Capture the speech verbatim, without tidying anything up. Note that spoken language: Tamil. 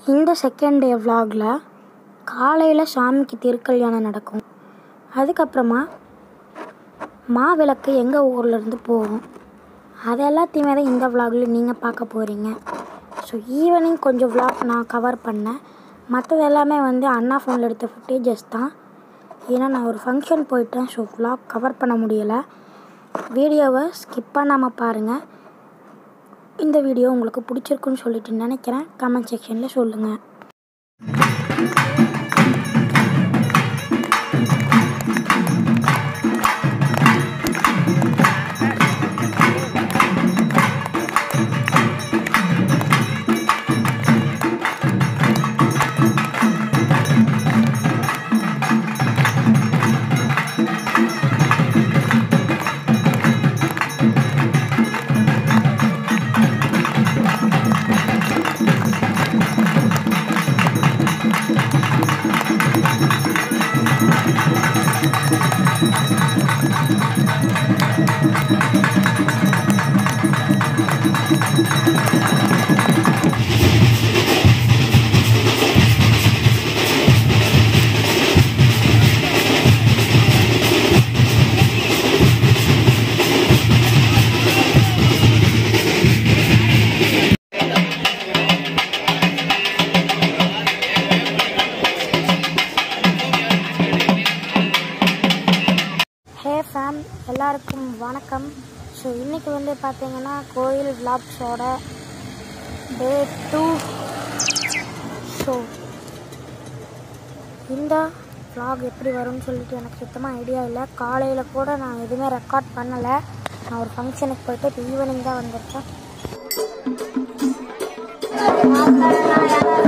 இந்த செகண்ட் டே vlogல காலையில் சாமிக்கு திருக்கல்யாணம் நடக்கும். அதுக்கப்புறமா மாவிளக்கு எங்கள் ஊர்லேருந்து போகும். அது எல்லாத்தையுமே தான் இந்த vlogல நீங்கள் பார்க்க போகிறீங்க. ஸோ ஈவினிங் கொஞ்சம் vlog நான் கவர் பண்ணேன். மற்றது எல்லாமே வந்து அண்ணா ஃபோனில் எடுத்த ஃபுட்டேஜஸ் தான். ஏன்னா நான் ஒரு ஃபங்க்ஷன் போயிட்டேன். ஸோ vlog கவர் பண்ண முடியலை. வீடியோவை ஸ்கிப் பண்ணாமல் பாருங்கள். இந்த வீடியோ உங்களுக்கு பிடிச்சிருக்குன்னு சொல்லிட்டு நினைக்கிறேன். கமெண்ட் செக்ஷனில் சொல்லுங்கள். ஹே ஃபேம், எல்லாருக்கும் வணக்கம். ஸோ இன்றைக்கி வந்து பார்த்தீங்கன்னா கோயில் விளாக்ஸோட டே டூ. ஸோ இந்த விளாக் எப்படி வரும்னு சொல்லிட்டு எனக்கு சுத்தமாக ஐடியா இல்லை. காலையில் கூட நான் எதுவுமே ரெக்கார்ட் பண்ணலை. நான் ஒரு ஃபங்க்ஷனுக்கு போயிட்டு இப்போ ஈவினிங் தான் வந்திருக்கேன்.